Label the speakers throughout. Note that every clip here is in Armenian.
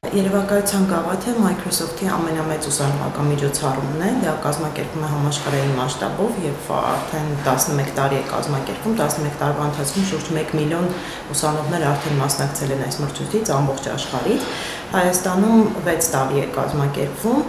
Speaker 1: Երևակայության գավաթը Microsoft-ի ամենամեծ ուսանողական միջոցառումն է, դա կազմակերպվում է համաշխարհային մասշտաբով եւ արդեն 11 տարի է կազմակերպվում, 11 տարվա ընթացքում շուրջ 1 միլիոն ուսանողներ արդեն մասնակցել են այս մրցույթից ամբողջ աշխարհից։ Հայաստանում 6 տարի է կազմակերպվում,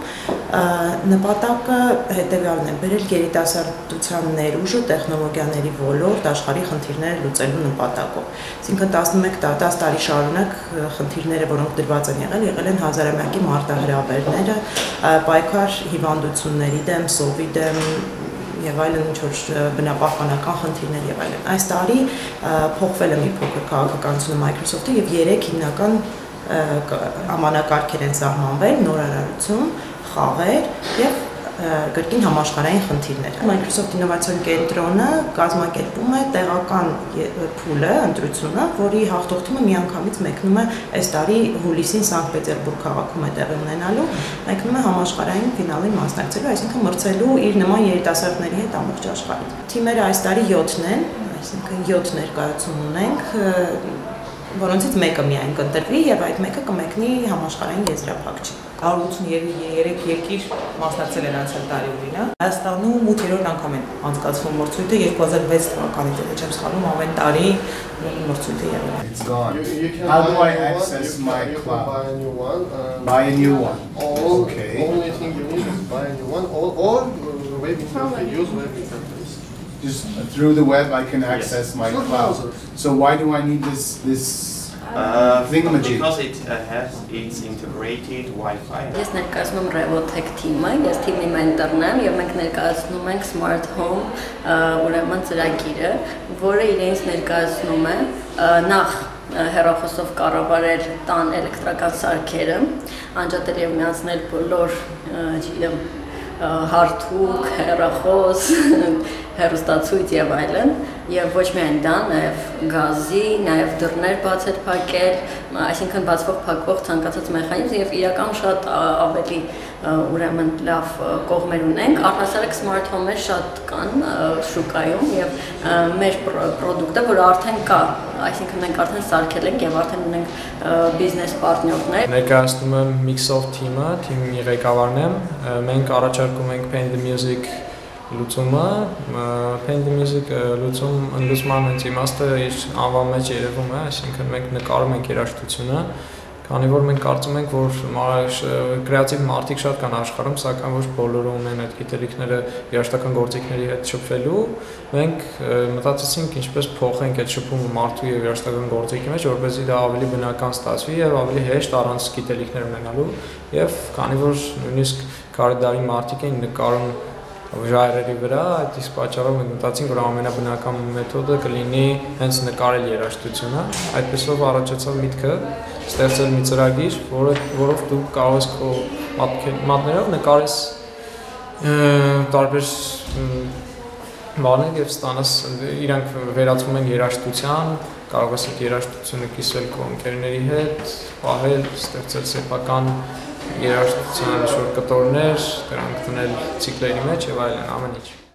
Speaker 1: նպատակը հետեւյալն է՝ բերել երիտասարդության ներուժը տեխնոլոգիաների ոլորտ աշխարհի խնդիրները լուծելու նպատակով։ Այսինքն 10 տարի շարունակ խնդիրները, որոնք դրված են եղել են հազարամյակի մարտահրավերները, պայքար հիվանդությունների դեմ, սովի դեմ եւ այլն ինչ-որ բնապահպանական խնդիրներ եւ այլն։ Այս տարի փոխվել է մի փոքր քաղաքականությունը Microsoft-ի եւ 3 հիմնական ամանակարգեր են սահմանվել՝ նորարարություն, խաղեր եւ կրկին համաշխարհային խնդիրներ։ Microsoft ինովացիոն կենտրոնը կազմակերպում է տեղական փուլը, ընտրությունը, որի հաղթողը միանգամից մեկնում է այս տարի հուլիսին Սանկտ Պետերբուրգ քաղաքում է տեղի ունենալու, մեկնում է համաշխարհային ֆինալին մասնակցելու, այսինքն մրցելու իր նման երիտասարդների հետ ամբողջ աշխարհից։ Թիմերը այս տարի 7-ն են, այսինքն 7 ներկայացում ունենք, որոնցից մեկը միայն կընտրվի եւ այդ մեկը կմեկնի համաշխարհային եզրափակչի։
Speaker 2: 183 երկիր մասնակցել են անցյալ տարի ունինա։ Հայաստանում 8-րդ անգամ են անցկացվում մրցույթը 2006 թվականից է, չեմ սխալվում, ամեն տարի մրցույթը եղել է։
Speaker 3: It's gone. How do I access my cloud? Buy a new one. Okay.
Speaker 4: Only thing you need is buy a new one or web interface, use web interface.
Speaker 3: Just through the web I can access my cloud. So why do I need this thingamajig?
Speaker 5: Because it's integrated Wi-Fi.
Speaker 6: Ես ներկայացնում եմ Revotech team-ը, ես թիմի մենտորն եմ եւ մենք ներկայացնում ենք Smart Home ուրեմն ծրագիրը, որը իրենց ներկայացնում է նախ հեռախոսով կառավարել տան էլեկտրական սարքերը, անջատել եւ միացնել բոլոր հարթուկ, հեռախոս, հեռուստացույց եւ այլն, եւ ոչ միայն դա, նաեւ գազի, նաեւ դռներ բացել, փակել, այսինքն բացվող, փակվող ցանկացած մեխանիզմ եւ իրական շատ ավելի ուրեմն լավ կողմեր ունենք, առհասարակ smart home-եր շատ կան շուկայում եւ մեր պրոդուկտը, որը արդեն կա, այսինքն մենք արդեն սարքել ենք եւ արդեն ունենք բիզնես պարտներներ։
Speaker 7: Ներկայացնում եմ Mixsoft team-ը, թիմի ղեկավարն եմ, մենք առաջարկում ենք Paint the Music լուծումը, Paint the Music լուծման հենց իմաստը իր անվան մեջ երևում է, այսինքն մենք նկարում ենք երաժշտությունը, քանի որ մենք կարծում ենք, որ կրեատիվ մարդիկ շատ կան աշխարհում, սակայն ոչ բոլորը ունեն այդ գիտելիքները երաժշտական գործիքների հետ շփվելու, մենք մտածեցինք ինչպես փոխենք այդ շփումը մարդու եւ երաժշտական գործիքի մեջ, որպեսզի դա ավելի բնական ստացվի եւ ավելի հեշտ առանց գիտելիքներ ունենալու եւ քանի որ նույնիսկ կարդարի մարդիկ են նկարում ժայռերի վրա, այդ իսկ պատճառով մենք մտածինք, որ ամենաբնական մեթոդը կլինի հենց նկարել երաժշտությունը, այդպեսով առաջացավ միտքը ստեղծել մի ծրագիր, որով դու կարող ես քո մատներով նկարես տարբեր բաներ եւ ստանաս իրանք վերածվում են երաժշտության, կարող ես այդ երաժշտությունը կիսվել քո ընկերների հետ, պահել, ստեղծել սեփական երաժշտության շուրջ կտորներ, դրանք դնել ցիկլերի մեջ եւ այլն ամեն ինչ։